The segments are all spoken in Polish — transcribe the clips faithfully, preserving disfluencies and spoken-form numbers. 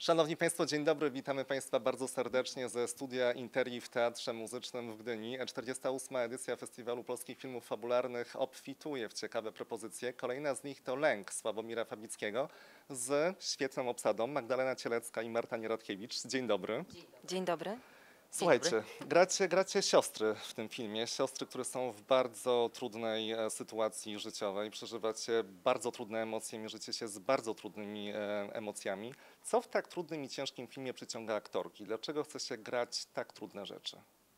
Szanowni Państwo, dzień dobry. Witamy Państwa bardzo serdecznie ze studia Interii w Teatrze Muzycznym w Gdyni. czterdziesta ósma edycja Festiwalu Polskich Filmów Fabularnych obfituje w ciekawe propozycje. Kolejna z nich to Lęk Sławomira Fabickiego z świetną obsadą Magdalena Cielecka i Marta Nieradkiewicz. Dzień dobry. Dzień dobry. Słuchajcie, gracie, gracie siostry w tym filmie, siostry, które są w bardzo trudnej e, sytuacji życiowej, przeżywacie bardzo trudne emocje, mierzycie się z bardzo trudnymi e, emocjami. Co w tak trudnym i ciężkim filmie przyciąga aktorki? Dlaczego chce się grać tak trudne rzeczy?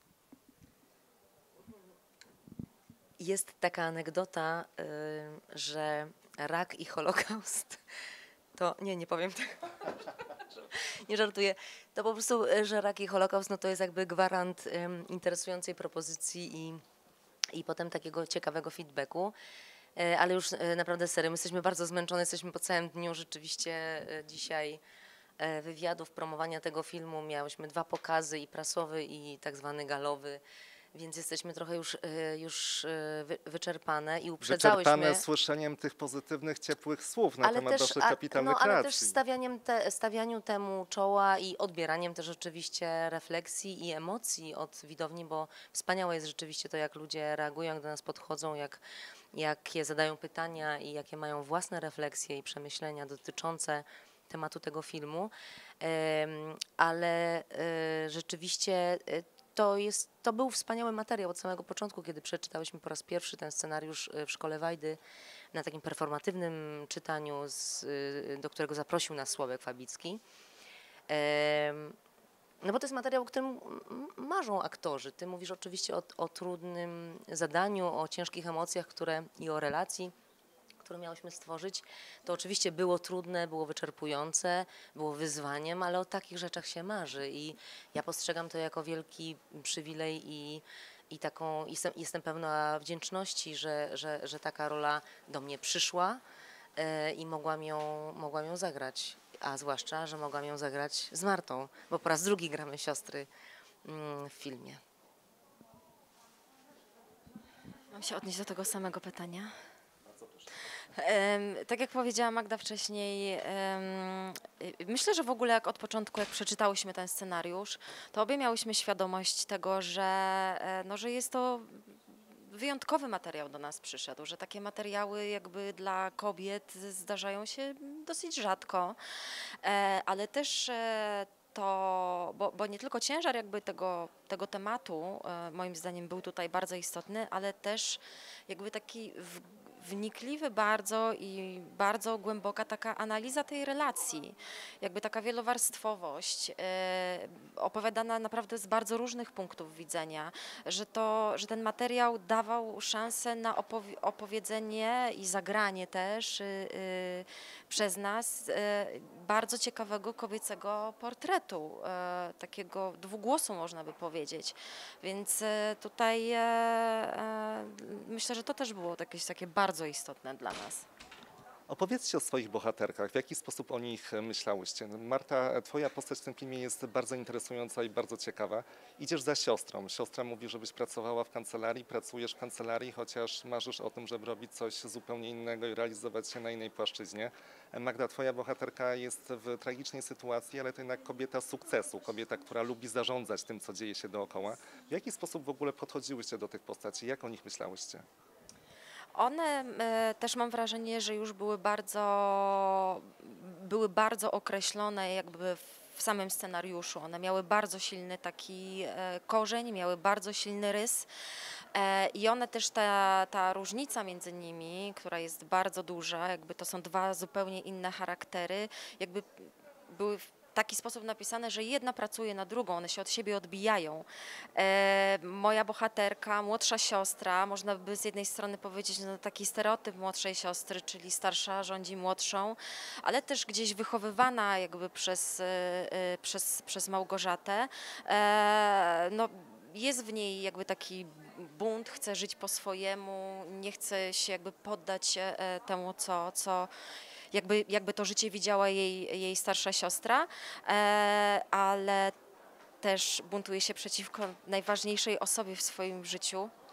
Jest taka anegdota, y, że rak i Holokaust to... Nie, nie powiem tego. Nie żartuję. To po prostu, że rak i Holokaust no to jest jakby gwarant um, interesującej propozycji i, i potem takiego ciekawego feedbacku. E, ale już e, naprawdę serio, my jesteśmy bardzo zmęczone, jesteśmy po całym dniu rzeczywiście e, dzisiaj e, wywiadów, promowania tego filmu. Miałyśmy dwa pokazy, i prasowy, i tak zwany galowy. Więc jesteśmy trochę już, już wyczerpane i uprzedzałyśmy. Wyczerpane słyszeniem tych pozytywnych, ciepłych słów na ale temat też, waszych a, kapitalnych no, ale kreacji. też stawianiem te, stawianiu temu czoła i odbieraniem też rzeczywiście refleksji i emocji od widowni, bo wspaniałe jest rzeczywiście to, jak ludzie reagują, jak do nas podchodzą, jak, jakie zadają pytania i jakie mają własne refleksje i przemyślenia dotyczące tematu tego filmu. Ale rzeczywiście To, jest, to był wspaniały materiał od samego początku, kiedy przeczytałyśmy po raz pierwszy ten scenariusz w Szkole Wajdy na takim performatywnym czytaniu, z, do którego zaprosił nas Sławek Fabicki. No bo to jest materiał, o którym marzą aktorzy. Ty mówisz oczywiście o, o trudnym zadaniu, o ciężkich emocjach, które i o relacji, które miałyśmy stworzyć. To oczywiście było trudne, było wyczerpujące, było wyzwaniem, ale o takich rzeczach się marzy i ja postrzegam to jako wielki przywilej i, i taką, jestem, jestem pełna wdzięczności, że, że, że taka rola do mnie przyszła e, i mogłam ją, mogłam ją zagrać, a zwłaszcza, że mogłam ją zagrać z Martą, bo po raz drugi gramy siostry mm, w filmie. Mam się odnieść do tego samego pytania. Tak jak powiedziała Magda wcześniej, myślę, że w ogóle jak od początku, jak przeczytałyśmy ten scenariusz, to obie miałyśmy świadomość tego, że, no, że jest to wyjątkowy materiał do nas przyszedł, że takie materiały jakby dla kobiet zdarzają się dosyć rzadko, ale też to, bo, bo nie tylko ciężar jakby tego, tego tematu moim zdaniem był tutaj bardzo istotny, ale też jakby taki w, wnikliwy bardzo i bardzo głęboka taka analiza tej relacji, jakby taka wielowarstwowość, yy, opowiadana naprawdę z bardzo różnych punktów widzenia, że, to, że ten materiał dawał szansę na opowi opowiedzenie i zagranie też yy, przez nas yy, bardzo ciekawego kobiecego portretu, yy, takiego dwugłosu można by powiedzieć, więc yy, tutaj yy, yy, myślę, że to też było jakieś takie bardzo bardzo istotne dla nas. Opowiedzcie o swoich bohaterkach, w jaki sposób o nich myślałyście. Marta, twoja postać w tym filmie jest bardzo interesująca i bardzo ciekawa. Idziesz za siostrą. Siostra mówi, żebyś pracowała w kancelarii, pracujesz w kancelarii, chociaż marzysz o tym, żeby robić coś zupełnie innego i realizować się na innej płaszczyźnie. Magda, twoja bohaterka jest w tragicznej sytuacji, ale to jednak kobieta sukcesu, kobieta, która lubi zarządzać tym, co dzieje się dookoła. W jaki sposób w ogóle podchodziłyście do tych postaci? Jak o nich myślałyście? One e, też mam wrażenie, że już były bardzo, były bardzo określone jakby w samym scenariuszu. One miały bardzo silny taki e, korzeń, miały bardzo silny rys e, i one też, ta, ta różnica między nimi, która jest bardzo duża, jakby to są dwa zupełnie inne charaktery, jakby były w taki sposób napisane, że jedna pracuje na drugą, one się od siebie odbijają. E, moja bohaterka, młodsza siostra, można by z jednej strony powiedzieć, no, taki stereotyp młodszej siostry, czyli starsza rządzi młodszą, ale też gdzieś wychowywana jakby przez, e, przez, przez Małgorzatę. E, no, jest w niej jakby taki bunt, chce żyć po swojemu, nie chce się jakby poddać e, temu, co, co Jakby, jakby to życie widziała jej, jej starsza siostra, e, ale też buntuje się przeciwko najważniejszej osobie w swoim życiu,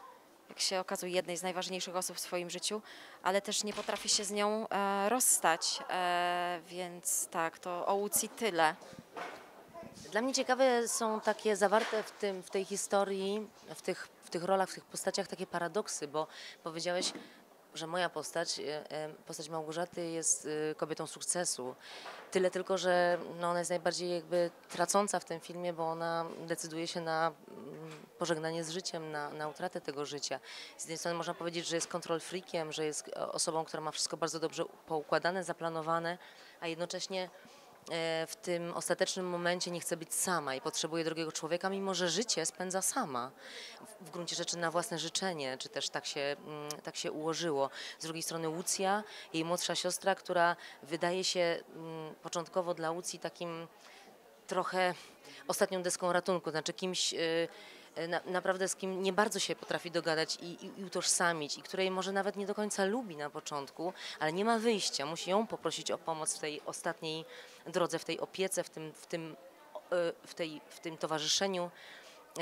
jak się okazuje, jednej z najważniejszych osób w swoim życiu, ale też nie potrafi się z nią e, rozstać, e, więc tak, to o Łucji tyle. Dla mnie ciekawe są takie zawarte w tym, w tej historii, w tych, w tych rolach, w tych postaciach takie paradoksy, bo powiedziałeś, że moja postać, e, e, postać Małgorzaty jest e, kobietą sukcesu. Tyle tylko, że no ona jest najbardziej jakby tracąca w tym filmie, bo ona decyduje się na mm, pożegnanie z życiem, na, na utratę tego życia. Z jednej strony można powiedzieć, że jest control freakiem, że jest e, osobą, która ma wszystko bardzo dobrze poukładane, zaplanowane, a jednocześnie e, w tym ostatecznym momencie nie chce być sama i potrzebuje drugiego człowieka, mimo że życie spędza sama. W, w gruncie rzeczy na własne życzenie, czy też tak się, mm, tak się ułożyło. Z drugiej strony Łucja, jej młodsza siostra, która wydaje się mm, początkowo dla Łucji takim trochę ostatnią deską ratunku, znaczy kimś y, y, na, naprawdę z kim nie bardzo się potrafi dogadać i, i, i utożsamić i której może nawet nie do końca lubi na początku, ale nie ma wyjścia, musi ją poprosić o pomoc w tej ostatniej drodze, w tej opiece, w tym, w tym, y, w tej, w tym towarzyszeniu y, y,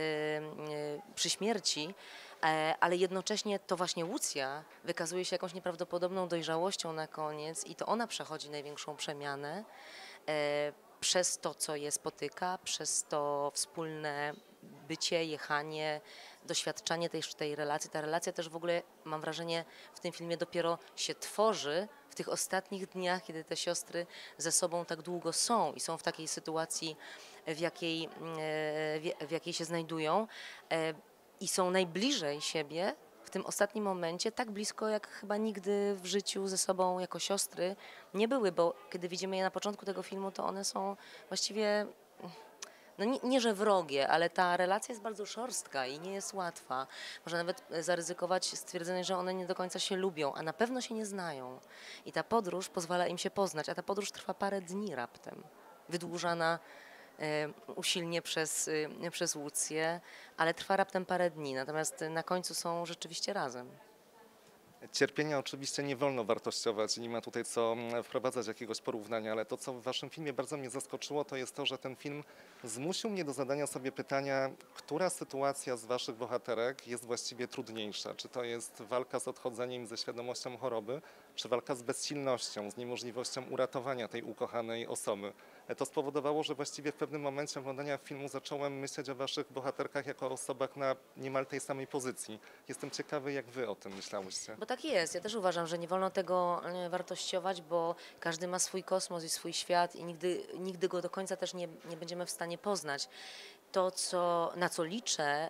y, przy śmierci. E, ale jednocześnie to właśnie Łucja wykazuje się jakąś nieprawdopodobną dojrzałością na koniec i to ona przechodzi największą przemianę e, przez to, co je spotyka, przez to wspólne bycie, jechanie, doświadczanie tej, tej relacji. Ta relacja też w ogóle, mam wrażenie, w tym filmie dopiero się tworzy w tych ostatnich dniach, kiedy te siostry ze sobą tak długo są i są w takiej sytuacji, w jakiej, e, w, w jakiej się znajdują. E, I są najbliżej siebie w tym ostatnim momencie, tak blisko jak chyba nigdy w życiu ze sobą jako siostry nie były, bo kiedy widzimy je na początku tego filmu, to one są właściwie, no nie, nie że wrogie, ale ta relacja jest bardzo szorstka i nie jest łatwa. Można nawet zaryzykować stwierdzenie, że one nie do końca się lubią, a na pewno się nie znają. I ta podróż pozwala im się poznać, a ta podróż trwa parę dni raptem, wydłużana e, usilnie przez, e, przez Łucję, ale trwa raptem parę dni, natomiast na końcu są rzeczywiście razem. Cierpienia oczywiście nie wolno wartościować, nie ma tutaj co mm, wprowadzać jakiegoś porównania, ale to, co w waszym filmie bardzo mnie zaskoczyło, to jest to, że ten film zmusił mnie do zadania sobie pytania, która sytuacja z waszych bohaterek jest właściwie trudniejsza? Czy to jest walka z odchodzeniem ze świadomością choroby, czy walka z bezsilnością, z niemożliwością uratowania tej ukochanej osoby? To spowodowało, że właściwie w pewnym momencie oglądania filmu zacząłem myśleć o waszych bohaterkach jako o osobach na niemal tej samej pozycji. Jestem ciekawy, jak wy o tym myślałyście. Bo tak jest. Ja też uważam, że nie wolno tego e, wartościować, bo każdy ma swój kosmos i swój świat i nigdy, nigdy go do końca też nie, nie będziemy w stanie poznać. To, co, na co liczę em,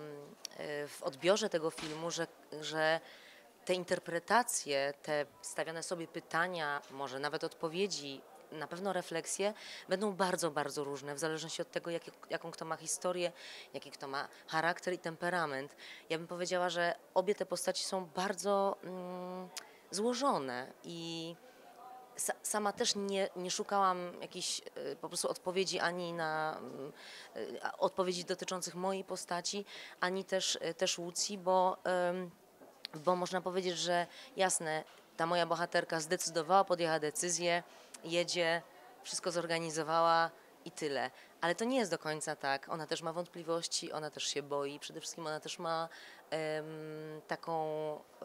e, w odbiorze tego filmu, że, że te interpretacje, te stawiane sobie pytania, może nawet odpowiedzi, na pewno refleksje będą bardzo, bardzo różne, w zależności od tego, jakie, jaką kto ma historię, jaki kto ma charakter i temperament. Ja bym powiedziała, że obie te postaci są bardzo mm, złożone i sa, sama też nie, nie szukałam jakiejś y, po prostu odpowiedzi ani na y, y, odpowiedzi dotyczących mojej postaci, ani też, y, też Łucji, bo, ym, bo można powiedzieć, że jasne, ta moja bohaterka zdecydowała, podjęła decyzję, jedzie, wszystko zorganizowała i tyle. Ale to nie jest do końca tak. Ona też ma wątpliwości, ona też się boi. Przede wszystkim ona też ma em, taką, e,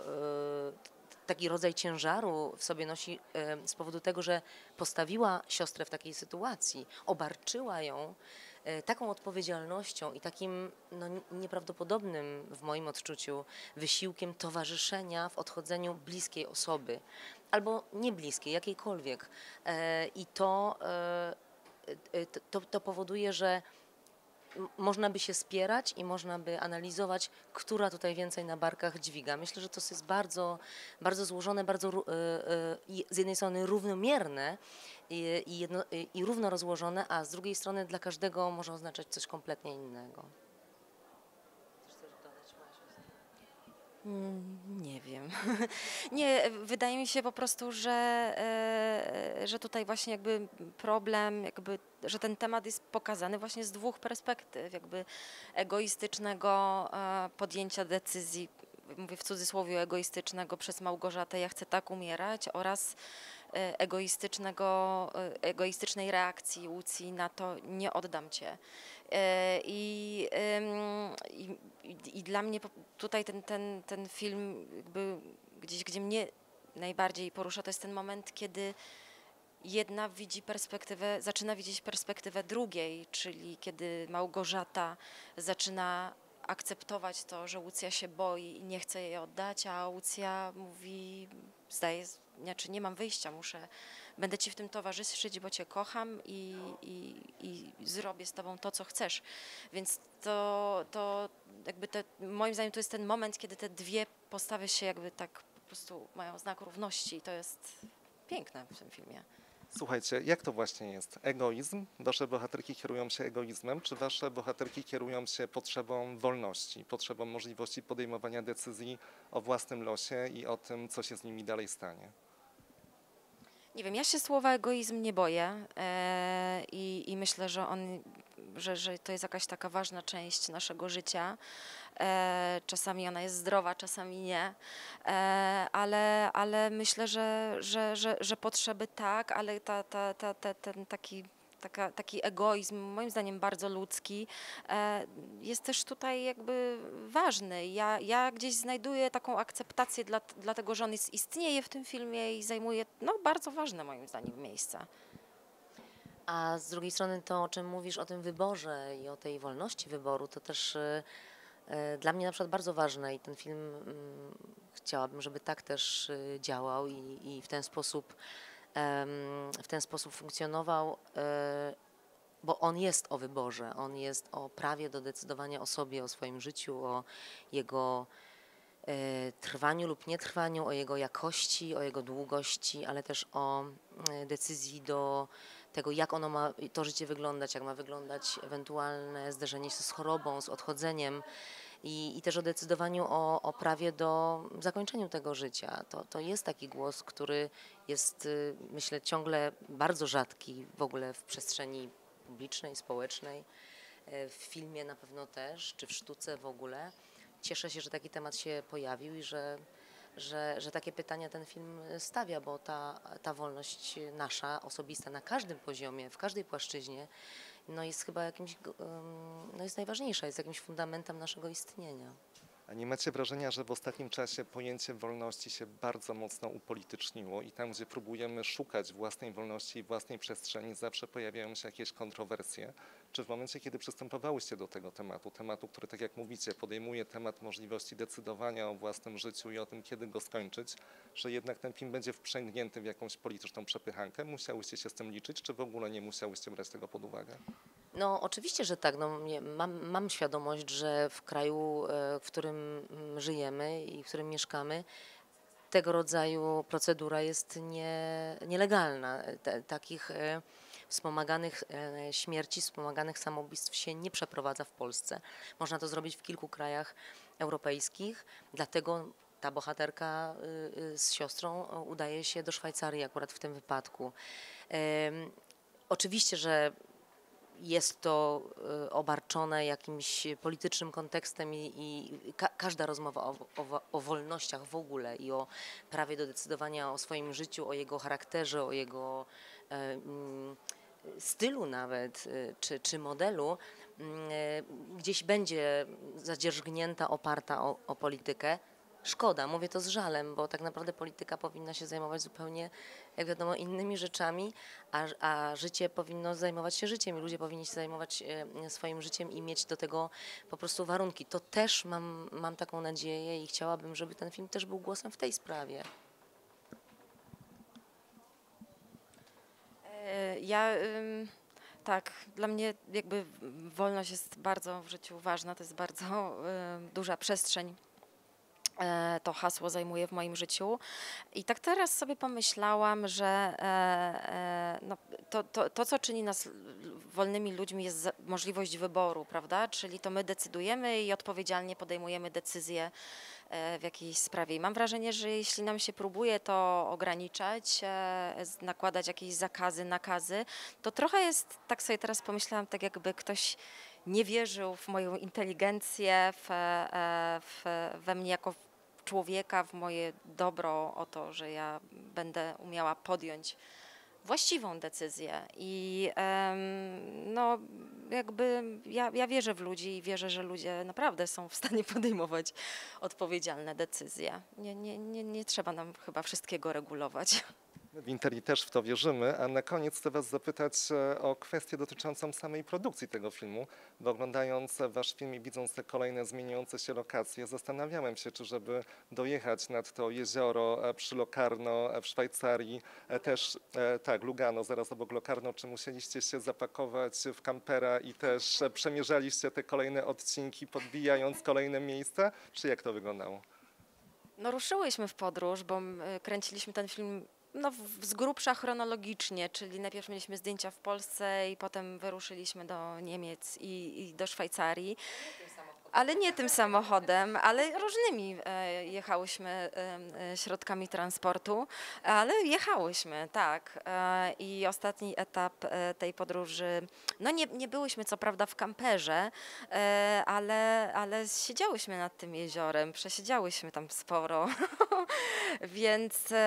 taki rodzaj ciężaru w sobie nosi em, z powodu tego, że postawiła siostrę w takiej sytuacji, obarczyła ją e, taką odpowiedzialnością i takim no, nieprawdopodobnym w moim odczuciu wysiłkiem towarzyszenia w odchodzeniu bliskiej osoby albo niebliskiej, jakiejkolwiek. E, I to, e, e, to, to powoduje, że m- można by się spierać i można by analizować, która tutaj więcej na barkach dźwiga. Myślę, że to jest bardzo, bardzo złożone, bardzo ró- e, e, i z jednej strony równomierne i, i, jedno, i i równo rozłożone, a z drugiej strony dla każdego może oznaczać coś kompletnie innego. Chcesz coś dodać, Maciu? Mm, Nie wiem. Nie, wydaje mi się po prostu, że, e, że tutaj właśnie jakby problem, jakby, że ten temat jest pokazany właśnie z dwóch perspektyw, jakby egoistycznego e, podjęcia decyzji, mówię w cudzysłowie egoistycznego przez Małgorzatę, ja chcę tak umierać, oraz e, egoistycznego, e, egoistycznej reakcji Łucji na to nie oddam cię. E, I, ym, i, i, i dla mnie po- tutaj ten, ten, ten film jakby gdzieś, gdzie mnie najbardziej porusza, to jest ten moment, kiedy jedna widzi perspektywę, zaczyna widzieć perspektywę drugiej, czyli kiedy Małgorzata zaczyna akceptować to, że Łucja się boi i nie chce jej oddać, a Łucja mówi, zdaje, znaczy nie mam wyjścia, muszę, będę ci w tym towarzyszyć, bo cię kocham i, i, i zrobię z tobą to, co chcesz. Więc to, to jakby te, moim zdaniem to jest ten moment, kiedy te dwie postawy się jakby tak po prostu mają znak równości i to jest piękne w tym filmie. Słuchajcie, jak to właśnie jest? Egoizm? Wasze bohaterki kierują się egoizmem, czy wasze bohaterki kierują się potrzebą wolności, potrzebą możliwości podejmowania decyzji o własnym losie i o tym, co się z nimi dalej stanie? Nie wiem, ja się słowa egoizm nie boję e, i, i myślę, że on, że, że to jest jakaś taka ważna część naszego życia. E, czasami ona jest zdrowa, czasami nie, e, ale, ale myślę, że, że, że, że potrzeby tak, ale ta, ta, ta, ta, ten taki Taka, taki egoizm, moim zdaniem bardzo ludzki, e, jest też tutaj jakby ważny. Ja, ja gdzieś znajduję taką akceptację dla, dlatego, że on jest, istnieje w tym filmie i zajmuje no, bardzo ważne moim zdaniem miejsce. A z drugiej strony to, o czym mówisz, o tym wyborze i o tej wolności wyboru, to też y, y, dla mnie na przykład bardzo ważne i ten film mm, chciałabym, żeby tak też y, działał i, i w ten sposób em, w ten sposób funkcjonował, y, bo on jest o wyborze, on jest o prawie do decydowania o sobie, o swoim życiu, o jego e, trwaniu lub nietrwaniu, o jego jakości, o jego długości, ale też o e, decyzji do tego, jak ono ma to życie wyglądać, jak ma wyglądać ewentualne zderzenie się z chorobą, z odchodzeniem i, i też o decydowaniu o, o prawie do zakończeniu tego życia. To, to jest taki głos, który jest, y, myślę, ciągle bardzo rzadki w ogóle w przestrzeni publicznej, społecznej, e, w filmie na pewno też, czy w sztuce w ogóle. Cieszę się, że taki temat się pojawił i że, że, że takie pytania ten film stawia, bo ta, ta wolność nasza, osobista na każdym poziomie, w każdej płaszczyźnie, no jest chyba jakimś, em, no jest najważniejsza, jest jakimś fundamentem naszego istnienia. A nie macie wrażenia, że w ostatnim czasie pojęcie wolności się bardzo mocno upolityczniło i tam, gdzie próbujemy szukać własnej wolności i własnej przestrzeni, zawsze pojawiają się jakieś kontrowersje? Czy w momencie, kiedy przystępowałyście do tego tematu, tematu, który, tak jak mówicie, podejmuje temat możliwości decydowania o własnym życiu i o tym, kiedy go skończyć, że jednak ten film będzie wprzęgnięty w jakąś polityczną przepychankę? Musiałyście się z tym liczyć, czy w ogóle nie musiałyście brać tego pod uwagę? No oczywiście, że tak. No, nie, mam, mam świadomość, że w kraju, e, w którym mm, żyjemy i w którym mieszkamy, tego rodzaju procedura jest nie, nielegalna. Te, takich e, wspomaganych e, śmierci, wspomaganych samobójstw się nie przeprowadza w Polsce. Można to zrobić w kilku krajach europejskich, dlatego ta bohaterka y, y, z siostrą e, udaje się do Szwajcarii akurat w tym wypadku. Em, Oczywiście, że jest to y, obarczone jakimś politycznym kontekstem i, i ka każda rozmowa o, o, o wolnościach w ogóle i o prawie do decydowania o swoim życiu, o jego charakterze, o jego e, mm, stylu nawet, y, czy, czy modelu, mm, e, gdzieś będzie zadzierzgnięta, oparta o, o politykę. Szkoda, mówię to z żalem, bo tak naprawdę polityka powinna się zajmować zupełnie, jak wiadomo, innymi rzeczami, a, a życie powinno zajmować się życiem i ludzie powinni się zajmować e, swoim życiem i mieć do tego po prostu warunki. To też mam, mam taką nadzieję i chciałabym, żeby ten film też był głosem w tej sprawie. E, Ja ym, tak, dla mnie jakby wolność jest bardzo w życiu ważna, to jest bardzo ym, duża przestrzeń. E, To hasło zajmuje w moim życiu. I tak teraz sobie pomyślałam, że e, e, no, to, to, to, co czyni nas wolnymi ludźmi, jest za- możliwość wyboru, prawda? Czyli to my decydujemy i odpowiedzialnie podejmujemy decyzje e, w jakiejś sprawie. I mam wrażenie, że jeśli nam się próbuje to ograniczać, e, z- nakładać jakieś zakazy, nakazy, to trochę jest, tak sobie teraz pomyślałam, tak jakby ktoś nie wierzył w moją inteligencję, w, e, w, we mnie jako człowieka, w moje dobro, o to, że ja będę umiała podjąć właściwą decyzję. I em, no, jakby ja, ja wierzę w ludzi i wierzę, że ludzie naprawdę są w stanie podejmować odpowiedzialne decyzje. Nie, nie, nie, nie trzeba nam chyba wszystkiego regulować. W Interi też w to wierzymy, a na koniec chcę Was zapytać e, o kwestię dotyczącą samej produkcji tego filmu, bo oglądając Wasz film i widząc te kolejne zmieniające się lokacje, zastanawiałem się, czy żeby dojechać nad to jezioro e, przy Locarno e, w Szwajcarii, e, też e, tak, Lugano, zaraz obok Locarno, czy musieliście się zapakować w kampera i też e, przemierzaliście te kolejne odcinki, podbijając kolejne miejsca, czy jak to wyglądało? No ruszyłyśmy w podróż, bo y, kręciliśmy ten film no, w- z grubsza chronologicznie, czyli najpierw mieliśmy zdjęcia w Polsce i potem wyruszyliśmy do Niemiec i, i do Szwajcarii. Ale nie tym samochodem, ale różnymi e, jechałyśmy e, e, środkami transportu, ale jechałyśmy, tak. E, I ostatni etap e, tej podróży, no nie, nie byłyśmy co prawda w kamperze, e, ale, ale siedziałyśmy nad tym jeziorem, przesiedziałyśmy tam sporo, więc e,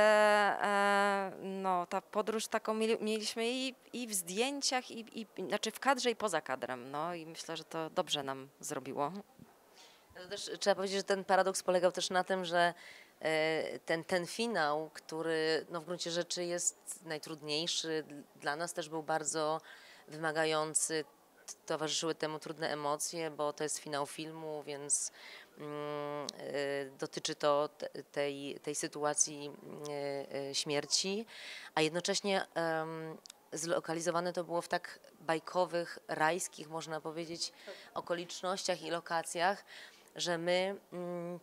e, no, ta podróż taką mieli, mieliśmy i, i w zdjęciach, i, i, znaczy w kadrze i poza kadrem, no i myślę, że to dobrze nam zrobiło. To też trzeba powiedzieć, że ten paradoks polegał też na tym, że e, ten, ten finał, który no w gruncie rzeczy jest najtrudniejszy, d- dla nas też był bardzo wymagający, t- towarzyszyły temu trudne emocje, bo to jest finał filmu, więc mm, e, dotyczy to te- tej, tej sytuacji e, e, śmierci, a jednocześnie em, zlokalizowane to było w tak bajkowych, rajskich, można powiedzieć, okolicznościach i lokacjach, że my mm,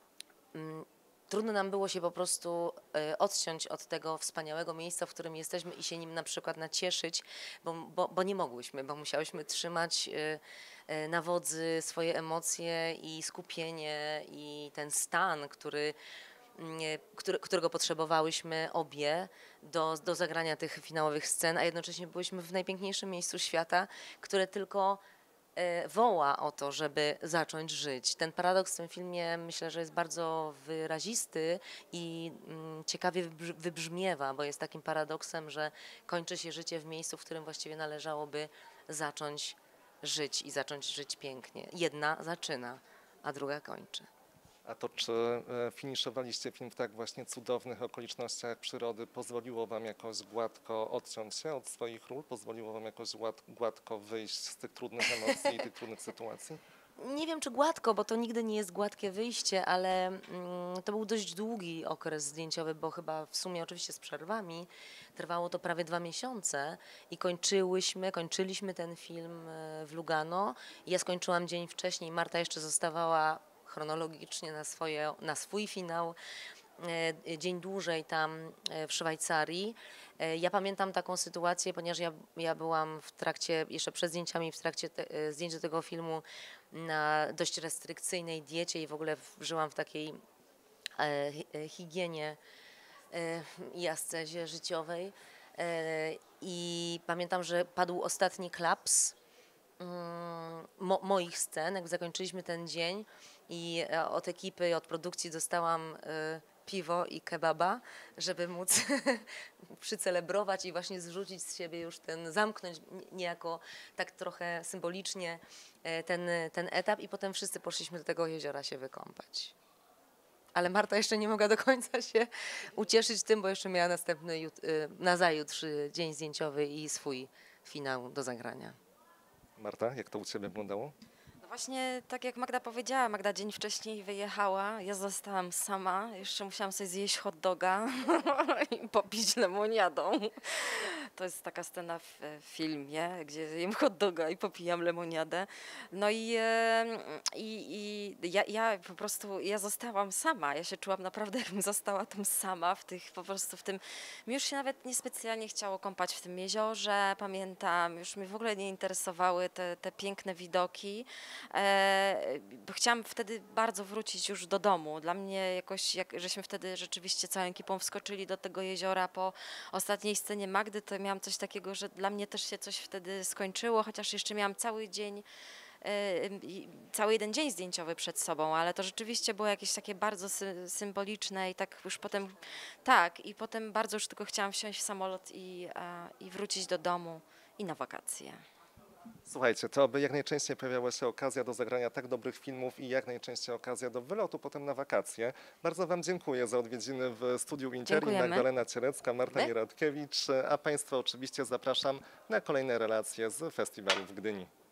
mm, trudno nam było się po prostu e, odciąć od tego wspaniałego miejsca, w którym jesteśmy i się nim na przykład nacieszyć, bo, bo, bo nie mogłyśmy, bo musiałyśmy trzymać e, e, na wodzy swoje emocje i skupienie i ten stan, który, mm, e, który, którego potrzebowałyśmy obie do, do zagrania tych finałowych scen, a jednocześnie byłyśmy w najpiękniejszym miejscu świata, które tylko e, woła o to, żeby zacząć żyć. Ten paradoks w tym filmie myślę, że jest bardzo wyrazisty i mm, ciekawie wybrz- wybrzmiewa, bo jest takim paradoksem, że kończy się życie w miejscu, w którym właściwie należałoby zacząć żyć i zacząć żyć pięknie. Jedna zaczyna, a druga kończy. A to czy e, finiszowaliście film w tak właśnie cudownych okolicznościach przyrody, pozwoliło wam jakoś gładko odciąć się od swoich ról? Pozwoliło wam jakoś gład, gładko wyjść z tych trudnych emocji i tych trudnych sytuacji? Nie wiem, czy gładko, bo to nigdy nie jest gładkie wyjście, ale mm, to był dość długi okres zdjęciowy, bo chyba w sumie oczywiście z przerwami trwało to prawie dwa miesiące i kończyłyśmy, kończyliśmy ten film e, w Lugano. Ja skończyłam dzień wcześniej, Marta jeszcze zostawała chronologicznie na, swoje, na swój finał e, dzień dłużej tam e, w Szwajcarii. E, Ja pamiętam taką sytuację, ponieważ ja, ja byłam w trakcie, jeszcze przed zdjęciami, w trakcie te, e, zdjęć do tego filmu na dość restrykcyjnej diecie i w ogóle w- żyłam w takiej e, hi- e, higienie e, i ascezie życiowej. E, I pamiętam, że padł ostatni klaps mm, mo, moich scen, jak zakończyliśmy ten dzień i e, od ekipy i od produkcji dostałam e, piwo i kebaba, żeby móc przycelebrować i właśnie zrzucić z siebie już ten, zamknąć nie- niejako tak trochę symbolicznie e, ten, ten etap i potem wszyscy poszliśmy do tego jeziora się wykąpać. Ale Marta jeszcze nie mogła do końca się ucieszyć tym, bo jeszcze miała następny, jut- y, nazajutrz y, dzień zdjęciowy i swój finał do zagrania. Marta, jak to u ciebie wyglądało? No właśnie, tak jak Magda powiedziała, Magda dzień wcześniej wyjechała, ja zostałam sama, jeszcze musiałam sobie zjeść hot doga i popić lemoniadą. To jest taka scena w e, filmie, gdzie jem hot doga i popijam lemoniadę. No i, e, i, i ja, ja po prostu, ja zostałam sama, ja się czułam naprawdę, jakbym została tam sama w tych, po prostu w tym, mi już się nawet niespecjalnie chciało kąpać w tym jeziorze, pamiętam, już mnie w ogóle nie interesowały te, te piękne widoki. E, bo chciałam wtedy bardzo wrócić już do domu. Dla mnie jakoś, jak żeśmy wtedy rzeczywiście całą ekipą wskoczyli do tego jeziora po ostatniej scenie Magdy, to miałam coś takiego, że dla mnie też się coś wtedy skończyło, chociaż jeszcze miałam cały dzień, e, i cały jeden dzień zdjęciowy przed sobą, ale to rzeczywiście było jakieś takie bardzo sy symboliczne i tak już potem, tak, i potem bardzo już tylko chciałam wsiąść w samolot i, e, i wrócić do domu i na wakacje. Słuchajcie, to by jak najczęściej pojawiała się okazja do zagrania tak dobrych filmów i jak najczęściej okazja do wylotu potem na wakacje. Bardzo Wam dziękuję za odwiedziny w studiu Interii. Dziękujemy. Magdalena Cierecka, Marta My? Nieradkiewicz, a Państwa oczywiście zapraszam na kolejne relacje z festiwalu w Gdyni.